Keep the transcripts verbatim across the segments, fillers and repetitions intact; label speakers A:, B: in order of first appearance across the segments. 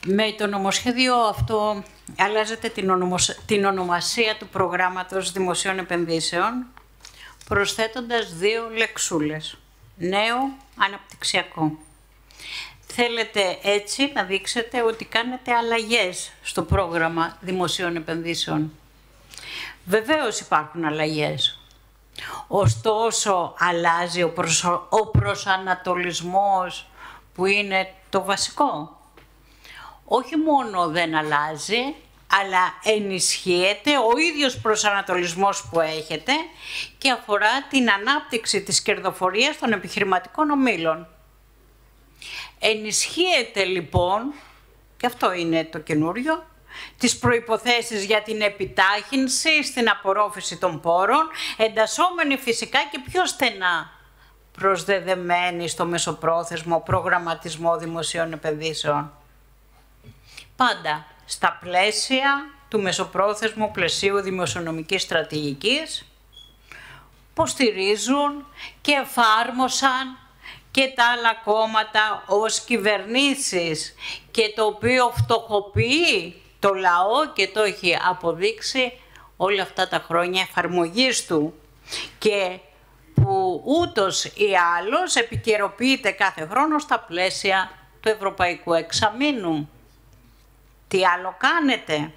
A: Με το νομοσχέδιο αυτό αλλάζεται την, ονομοσ... την ονομασία του προγράμματος δημοσίων επενδύσεων, προσθέτοντας δύο λεξούλες. Νέο αναπτυξιακό. Θέλετε έτσι να δείξετε ότι κάνετε αλλαγές στο πρόγραμμα δημοσίων επενδύσεων. Βεβαίως υπάρχουν αλλαγές. Ωστόσο, αλλάζει ο, προσω... ο προσανατολισμός που είναι το βασικό. Όχι μόνο δεν αλλάζει, αλλά ενισχύεται ο ίδιος προσανατολισμός που έχετε και αφορά την ανάπτυξη της κερδοφορίας των επιχειρηματικών ομίλων. Ενισχύεται λοιπόν, και αυτό είναι το καινούριο, τις προϋποθέσεις για την επιτάχυνση στην απορρόφηση των πόρων, εντασσόμενοι φυσικά και πιο στενά προσδεδεμένοι στο μεσοπρόθεσμο προγραμματισμό δημοσίων επενδύσεων. Πάντα στα πλαίσια του μεσοπρόθεσμου πλαισίου δημοσιονομικής στρατηγικής που στηρίζουν και εφάρμοσαν και τα άλλα κόμματα ως κυβερνήσεις και το οποίο φτωχοποιεί το λαό και το έχει αποδείξει όλα αυτά τα χρόνια εφαρμογής του και που ούτως ή άλλως επικαιροποιείται κάθε χρόνο στα πλαίσια του Ευρωπαϊκού Εξαμήνου. Τι άλλο κάνετε?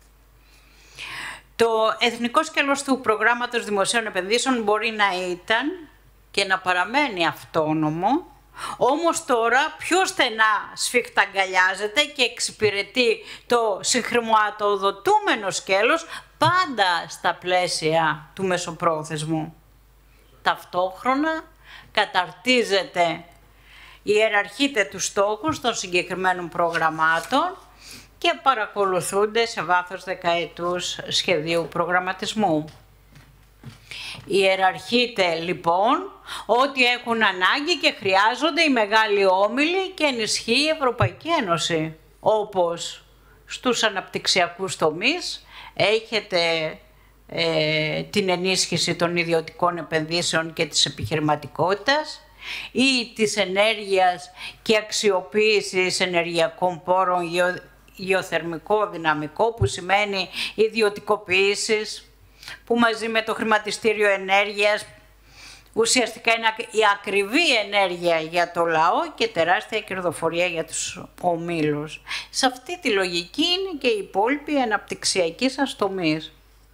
A: Το εθνικό σκέλος του προγράμματος δημοσίων επενδύσεων μπορεί να ήταν και να παραμένει αυτόνομο, όμως τώρα πιο στενά σφιχταγκαλιάζεται και εξυπηρετεί το συγχρηματοδοτούμενο σκέλος πάντα στα πλαίσια του μεσοπρόθεσμου. Ταυτόχρονα καταρτίζεται, ιεραρχείται τους στόχους των συγκεκριμένων προγραμμάτων και παρακολουθούνται σε βάθος δεκαετούς σχεδίου προγραμματισμού. Ιεραρχείται λοιπόν ότι έχουν ανάγκη και χρειάζονται οι μεγάλοι όμιλοι και ενισχύει η Ευρωπαϊκή Ένωση. Όπως στους αναπτυξιακούς τομείς έχετε ε, την ενίσχυση των ιδιωτικών επενδύσεων και της επιχειρηματικότητας ή της ενέργειας και αξιοποίησης ενεργειακών πόρων, γεω, γεωθερμικό δυναμικό που σημαίνει ιδιωτικοποίησης, που μαζί με το χρηματιστήριο ενέργειας ουσιαστικά είναι η ακριβή ενέργεια για το λαό και τεράστια κερδοφορία για τους ομίλους. Σε αυτή τη λογική είναι και οι υπόλοιποι αναπτυξιακοί σας τομείς.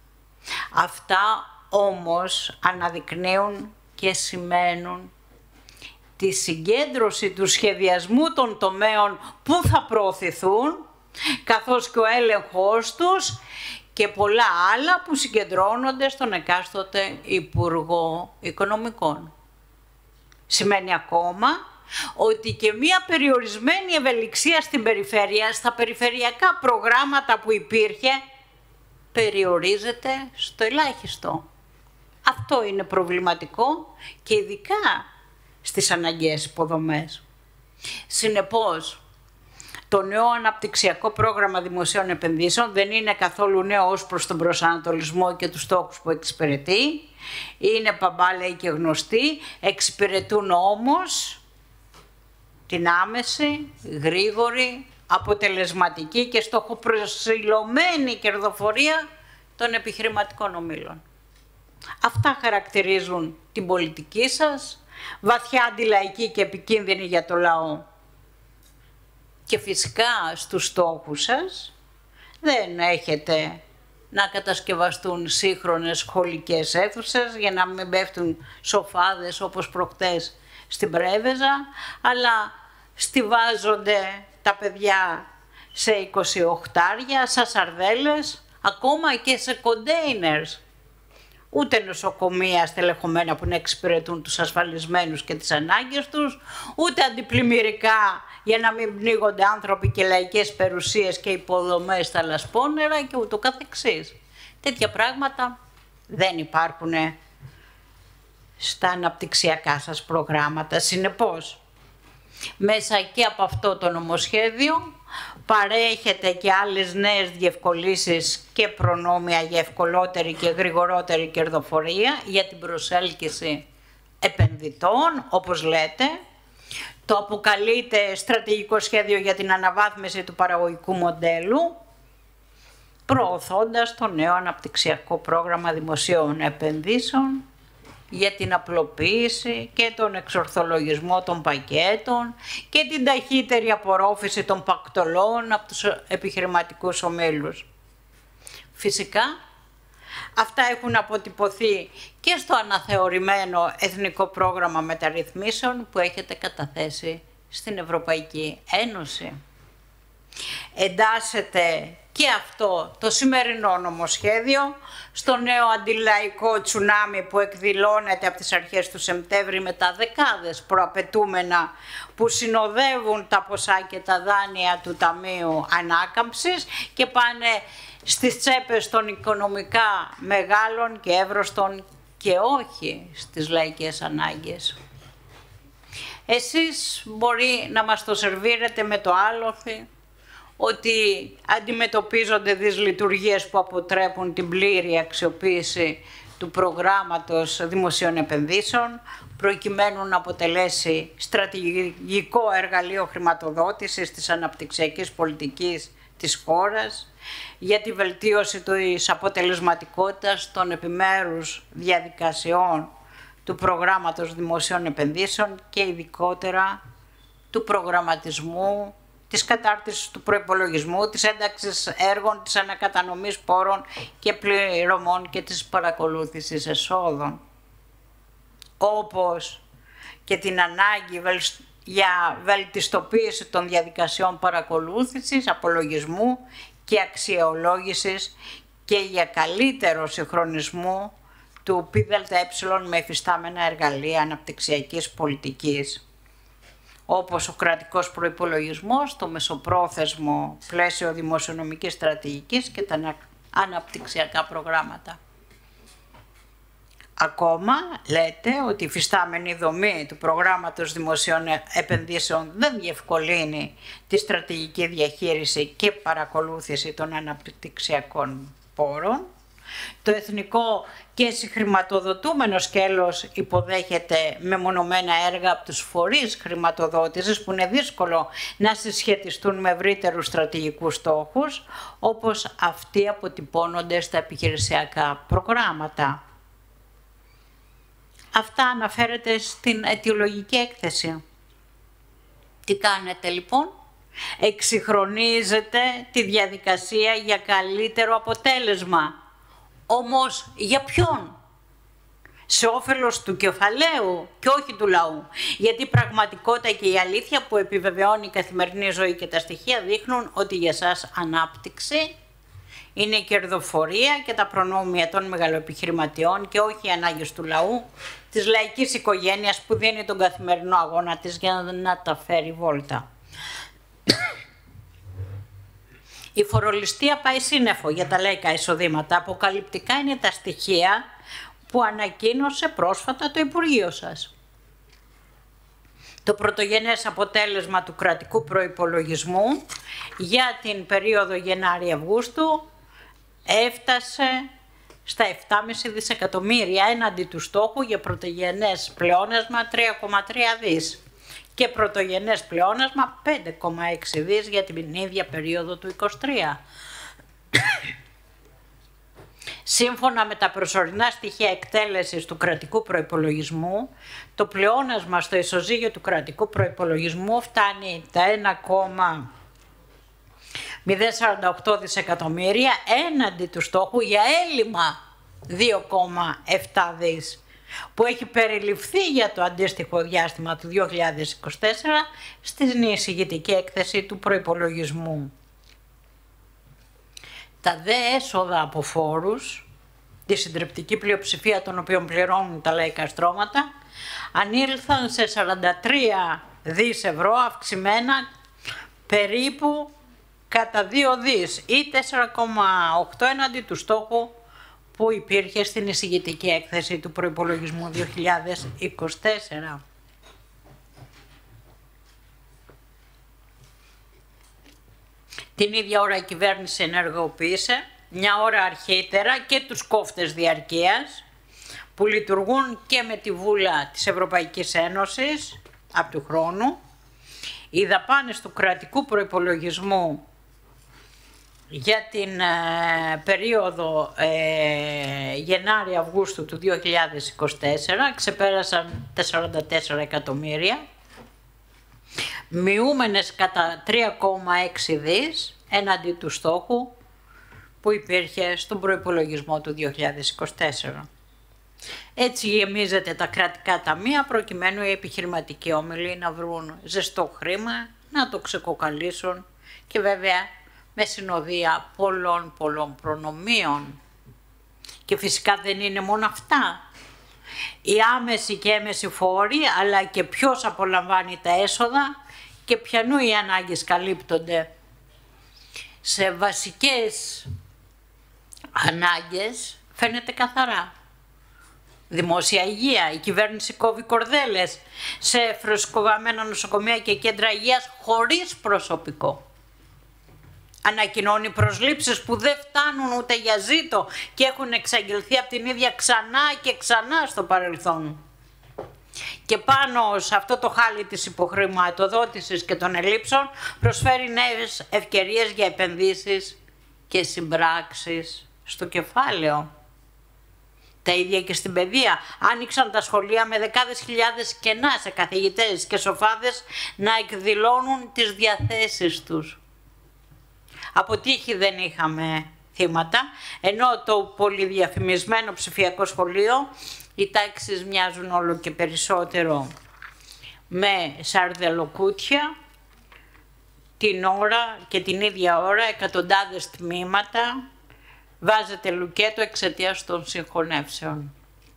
A: Αυτά όμως αναδεικνύουν και σημαίνουν τη συγκέντρωση του σχεδιασμού των τομέων που θα προωθηθούν, καθώς και ο έλεγχος τους και πολλά άλλα που συγκεντρώνονται στον εκάστοτε Υπουργό Οικονομικών. Σημαίνει ακόμα ότι και μία περιορισμένη ευελιξία στην περιφέρεια, στα περιφερειακά προγράμματα που υπήρχε, περιορίζεται στο ελάχιστο. Αυτό είναι προβληματικό και ειδικά στις αναγκαίες υποδομές. Συνεπώς, το νέο αναπτυξιακό πρόγραμμα δημοσίων επενδύσεων δεν είναι καθόλου νέο ως προς τον προσανατολισμό και τους στόχους που εξυπηρετεί. Είναι παμπάλαιοι και γνωστοί, εξυπηρετούν όμως την άμεση, γρήγορη, αποτελεσματική και στοχοπροσιλωμένη κερδοφορία των επιχειρηματικών ομίλων. Αυτά χαρακτηρίζουν την πολιτική σας, βαθιά αντιλαϊκή και επικίνδυνη για το λαό. Και φυσικά στους στόχους σας δεν έχετε να κατασκευαστούν σύγχρονες σχολικές αίθουσες για να μην πέφτουν σοφάδες όπως προχτές στην Πρέβεζα, αλλά στιβάζονται τα παιδιά σε εικοσιοχτάρια, σε σαρδέλες, ακόμα και σε κοντέινερς. Ούτε νοσοκομεία στελεχωμένα που να εξυπηρετούν τους ασφαλισμένους και τις ανάγκες τους, ούτε αντιπλημμυρικά για να μην πνίγονται άνθρωποι και λαϊκές περιουσίες και υποδομές στα λασπόνερα και ούτω καθεξής. Τέτοια πράγματα δεν υπάρχουν στα αναπτυξιακά σας προγράμματα. Συνεπώς, μέσα και από αυτό το νομοσχέδιο παρέχεται και άλλες νέες διευκολύνσεις και προνόμια για ευκολότερη και γρηγορότερη κερδοφορία, για την προσέλκυση επενδυτών, όπως λέτε, Το αποκαλείται στρατηγικό σχέδιο για την αναβάθμιση του παραγωγικού μοντέλου, προωθώντας το νέο αναπτυξιακό πρόγραμμα δημοσίων επενδύσεων για την απλοποίηση και τον εξορθολογισμό των πακέτων και την ταχύτερη απορρόφηση των πακτολών από τους επιχειρηματικούς ομίλους. Φυσικά, αυτά έχουν αποτυπωθεί και στο αναθεωρημένο Εθνικό Πρόγραμμα Μεταρρυθμίσεων που έχετε καταθέσει στην Ευρωπαϊκή Ένωση. Εντάσσεται και αυτό το σημερινό νομοσχέδιο στο νέο αντιλαϊκό τσουνάμι που εκδηλώνεται από τις αρχές του Σεπτέμβρη με τα δεκάδες προαπαιτούμενα που συνοδεύουν τα ποσά και τα δάνεια του Ταμείου Ανάκαμψης και πάνε στις τσέπες των οικονομικά μεγάλων και εύρωστων και όχι στις λαϊκές ανάγκες. Εσείς μπορεί να μας το σερβίρετε με το άλοθη ότι αντιμετωπίζονται δυσλειτουργίες που αποτρέπουν την πλήρη αξιοποίηση του προγράμματος δημοσίων επενδύσεων προκειμένου να αποτελέσει στρατηγικό εργαλείο χρηματοδότησης της αναπτυξιακής πολιτικής της χώρας για τη βελτίωση της αποτελεσματικότητας των επιμέρους διαδικασιών του προγράμματος δημοσίων επενδύσεων και ειδικότερα του προγραμματισμού, της κατάρτισης του προϋπολογισμού, της ένταξης έργων, της ανακατανομής πόρων και πληρωμών και της παρακολούθησης εσόδων. Όπως και την ανάγκη για βελτιστοποίηση των διαδικασιών παρακολούθησης, απολογισμού και αξιολόγησης και για καλύτερο συγχρονισμό του ΠΔΕ με εφιστάμενα εργαλεία αναπτυξιακής πολιτικής, όπως ο κρατικός προϋπολογισμός, το μεσοπρόθεσμο πλαίσιο δημοσιονομικής στρατηγικής και τα αναπτυξιακά προγράμματα. Ακόμα λέτε ότι η φυστάμενη δομή του προγράμματος δημοσίων επενδύσεων δεν διευκολύνει τη στρατηγική διαχείριση και παρακολούθηση των αναπτυξιακών πόρων. Το εθνικό και συγχρηματοδοτούμενο σκέλος υποδέχεται μεμονωμένα έργα από τους φορείς χρηματοδότησης που είναι δύσκολο να συσχετιστούν με ευρύτερους στρατηγικούς στόχους, όπως αυτοί αποτυπώνονται στα επιχειρησιακά προγράμματα. Αυτά αναφέρεται στην αιτιολογική έκθεση. Τι κάνετε λοιπόν? Εξυγχρονίζετε τη διαδικασία για καλύτερο αποτέλεσμα. Όμως για ποιον? Σε όφελος του κεφαλαίου και όχι του λαού. Γιατί η πραγματικότητα και η αλήθεια που επιβεβαιώνει η καθημερινή ζωή και τα στοιχεία δείχνουν ότι για σας ανάπτυξη είναι η κερδοφορία και τα προνόμια των μεγαλοεπιχειρηματιών και όχι οι ανάγκες του λαού, της λαϊκής οικογένειας που δίνει τον καθημερινό αγώνα της για να τα φέρει βόλτα. Η φορολιστία πάει σύννεφο για τα λαϊκά εισοδήματα. Αποκαλυπτικά είναι τα στοιχεία που ανακοίνωσε πρόσφατα το Υπουργείο σας. Το πρωτογενές αποτέλεσμα του κρατικού προϋπολογισμού για την περίοδο Γενάρη-Αυγούστου έφτασε στα επτά κόμμα πέντε δισεκατομμύρια έναντι του στόχου για πρωτογενές πλεόνασμα τρία κόμμα τρία δις και πρωτογενές πλεόνασμα πέντε κόμμα έξι δις για την ίδια περίοδο του είκοσι τρία. Σύμφωνα με τα προσωρινά στοιχεία εκτέλεσης του κρατικού προϋπολογισμού, το πλεόνασμα στο ισοζύγιο του κρατικού προϋπολογισμού φτάνει τα ένα κόμμα μηδέν σαράντα οκτώ δισεκατομμύρια έναντι του στόχου για έλλειμμα δύο κόμμα επτά δις που έχει περιληφθεί για το αντίστοιχο διάστημα του δύο χιλιάδες είκοσι τέσσερα στην εισηγητική έκθεση του προϋπολογισμού. Τα δε έσοδα από φόρους, τη συντριπτική πλειοψηφία των οποίων πληρώνουν τα λαϊκά στρώματα, ανήλθαν σε σαράντα τρία δις ευρώ, αυξημένα περίπου κατά δύο δις ή τέσσερα κόμμα οκτώ έναντι του στόχου που υπήρχε στην εισηγητική έκθεση του προϋπολογισμού δύο χιλιάδες είκοσι τέσσερα. Την ίδια ώρα η κυβέρνηση ενεργοποίησε, μια ώρα αρχίτερα, και τους κόφτες διαρκείας που λειτουργούν και με τη βούλα της Ευρωπαϊκής Ένωσης από του χρόνου οι δαπάνες του κρατικού προϋπολογισμού για την ε, περίοδο ε, Γενάρη-Αυγούστου του δύο χιλιάδες είκοσι τέσσερα ξεπέρασαν τα σαράντα τέσσερα εκατομμύρια, μειούμενες κατά τρία κόμμα έξι δις έναντι του στόχου που υπήρχε στον προϋπολογισμό του δύο χιλιάδες είκοσι τέσσερα. Έτσι γεμίζεται τα κρατικά ταμεία προκειμένου οι επιχειρηματικοί όμιλοι να βρουν ζεστό χρήμα, να το ξεκοκαλίσουν και βέβαια με συνοδεία πολλών πολλών προνομίων. Και φυσικά δεν είναι μόνο αυτά. Οι άμεση και έμεση φόροι, αλλά και ποιος απολαμβάνει τα έσοδα και ποιανού οι ανάγκες καλύπτονται. Σε βασικές ανάγκες φαίνεται καθαρά. Δημόσια υγεία, η κυβέρνηση κόβει κορδέλες σε φρεσκοβαμμένα νοσοκομεία και κέντρα υγείας χωρίς προσωπικό. Ανακοινώνει προσλήψεις που δεν φτάνουν ούτε για ζήτο και έχουν εξαγγελθεί από την ίδια ξανά και ξανά στο παρελθόν. Και πάνω σε αυτό το χάλι της υποχρηματοδότησης και των ελλείψεων προσφέρει νέες ευκαιρίες για επενδύσεις και συμπράξεις στο κεφάλαιο. Τα ίδια και στην παιδεία. Άνοιξαν τα σχολεία με δεκάδες χιλιάδες κενά σε καθηγητές και σοφάδες να εκδηλώνουν τις διαθέσεις τους. Από τύχη δεν είχαμε θύματα, ενώ το πολυδιαφημισμένο ψηφιακό σχολείο οι τάξεις μοιάζουν όλο και περισσότερο με σαρδελοκούτια, την ώρα και την ίδια ώρα εκατοντάδες τμήματα, βάζετε λουκέτο εξαιτίας των συγχωνεύσεων.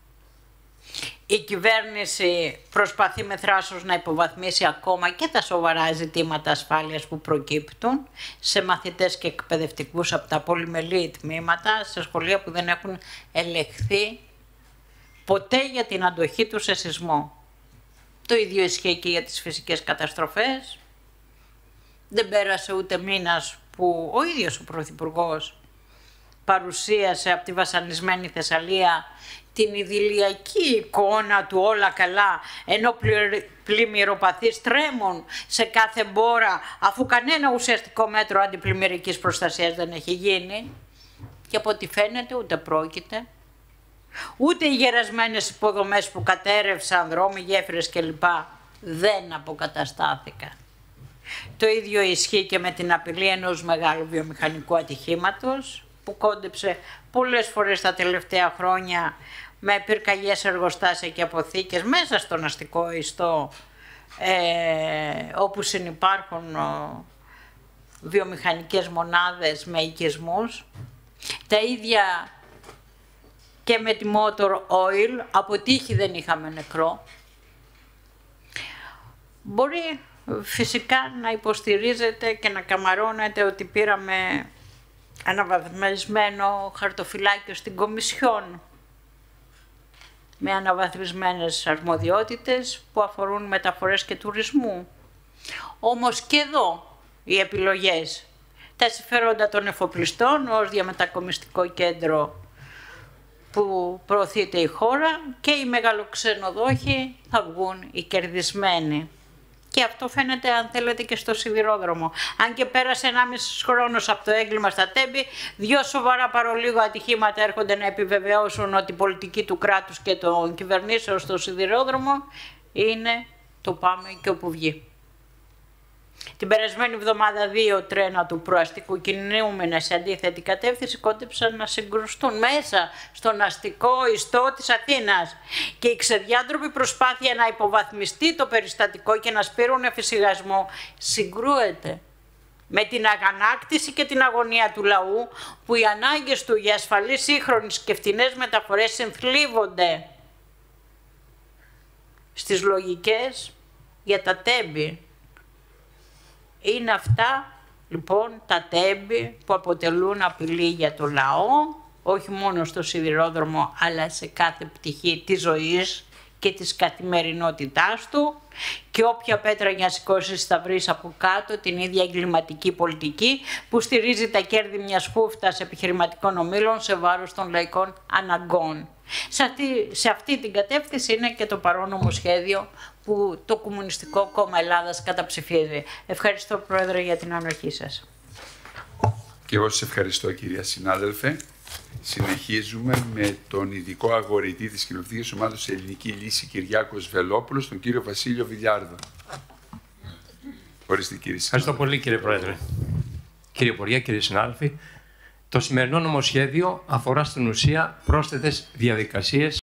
A: Η κυβέρνηση προσπαθεί με θράσος να υποβαθμίσει ακόμα και τα σοβαρά ζητήματα ασφάλειας που προκύπτουν σε μαθητές και εκπαιδευτικούς από τα πολυμελή τμήματα, σε σχολεία που δεν έχουν ελεγχθεί ποτέ για την αντοχή του σε σεισμό. Το ίδιο ισχύει και για τις φυσικές καταστροφές. Δεν πέρασε ούτε μήνας που ο ίδιος ο Πρωθυπουργός παρουσίασε από τη βασανισμένη Θεσσαλία την ιδηλιακή εικόνα του όλα καλά, ενώ πλημμυροπαθείς τρέμουν σε κάθε μπόρα, αφού κανένα ουσιαστικό μέτρο αντιπλημμυρικής προστασίας δεν έχει γίνει. Και από ό,τι φαίνεται ούτε πρόκειται. Ούτε οι γερασμένες υποδομές που κατέρευσαν, δρόμοι, γέφυρες κλπ. Δεν αποκαταστάθηκαν. Το ίδιο ισχύει και με την απειλή ενός μεγάλου βιομηχανικού ατυχήματος που κόντεψε πολλές φορές τα τελευταία χρόνια με πυρκαγιές εργοστάσια και αποθήκες μέσα στον αστικό ιστό, ε, όπου συνυπάρχουν ο, βιομηχανικές μονάδες με οικισμούς. Τα ίδια και με τη Motor Oil, από τύχη δεν είχαμε νεκρό. Μπορεί φυσικά να υποστηρίζετε και να καμαρώνετε ότι πήραμε αναβαθμισμένο χαρτοφυλάκιο στην Κομισιόν με αναβαθμισμένες αρμοδιότητες που αφορούν μεταφορές και τουρισμού. Όμως και εδώ οι επιλογές, τα συμφέροντα των εφοπλιστών ως διαμετακομιστικό κέντρο που προωθείται η χώρα και οι μεγαλοξενοδόχοι θα βγουν οι κερδισμένοι. Και αυτό φαίνεται, αν θέλετε, και στο σιδηρόδρομο. Αν και πέρασε ενάμιση χρόνος από το έγκλημα στα Τέμπη, δύο σοβαρά παρολίγο ατυχήματα έρχονται να επιβεβαιώσουν ότι η πολιτική του κράτους και των κυβερνήσεων στο σιδηρόδρομο είναι το πάμε και όπου βγει. Την περασμένη εβδομάδα δύο τρένα του προαστικού κινούμενα σε αντίθετη κατεύθυνση κόντεψαν να συγκρουστούν μέσα στον αστικό ιστό της Αθήνας και η ξεδιάντροπη προσπάθεια να υποβαθμιστεί το περιστατικό και να σπείρουν εφησυχασμό συγκρούεται με την αγανάκτηση και την αγωνία του λαού που οι ανάγκες του για ασφαλείς, σύγχρονες και φτηνές μεταφορές συνθλίβονται στις λογικές για τα Τέμπη. Είναι αυτά λοιπόν τα Τέμπη που αποτελούν απειλή για το λαό, όχι μόνο στο σιδηρόδρομο αλλά σε κάθε πτυχή της ζωής και της καθημερινότητάς του, και όποια πέτρα για να σηκώσεις θα βρεις από κάτω την ίδια εγκληματική πολιτική που στηρίζει τα κέρδη μιας χούφτας επιχειρηματικών ομίλων σε βάρος των λαϊκών αναγκών. Σε αυτή, σε αυτή την κατεύθυνση είναι και το παρόν νομοσχέδιο που το Κομμουνιστικό Κόμμα Ελλάδας καταψηφίζει. Ευχαριστώ, Πρόεδρε, για την ανοχή σας.
B: Και εγώ σας ευχαριστώ, κυρία συνάδελφε. Συνεχίζουμε με τον ειδικό αγορητή της Κοινοβουλευτικής Ομάδας Ελληνική Λύση Κυριάκος Βελόπουλος, τον κύριο Βασίλειο Βιλιάρδο. Ορίστε, κύριε συνάδελφε.
C: Ευχαριστώ πολύ, κύριε Πρόεδρε. Κύριε Υπουργέ, κύριοι συνάδελφοι, το σημερινό νομοσχέδιο αφορά στην ουσία πρόσθετες διαδικασίες